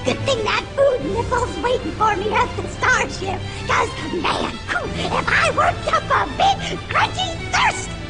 Good thing that food nipple's waiting for me at the starship. Cause, man, if I worked up a big, grungy thirst,